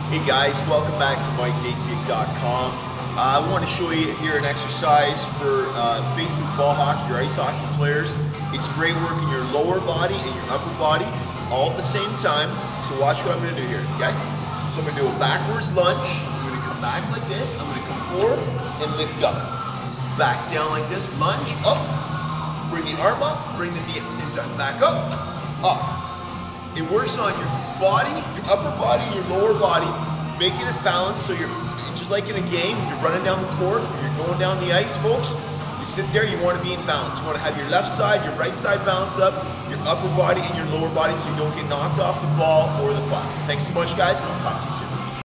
Hey guys, welcome back to Daciuk.com. I want to show you here an exercise for basically ball hockey or ice hockey players. It's great working your lower body and your upper body all at the same time. So watch what I'm going to do here, okay? So I'm going to do a backwards lunge. I'm going to come back like this. I'm going to come forward and lift up. Back down like this, lunge, up. Bring the arm up, bring the knee at the same time. Back up, up. It works on your body, your upper body, your lower body, making it balanced so you're just like in a game, you're running down the court, you're going down the ice, folks. You sit there, you want to be in balance. You want to have your left side, your right side balanced up, your upper body and your lower body so you don't get knocked off the ball or the puck. Thanks so much, guys, and I'll talk to you soon.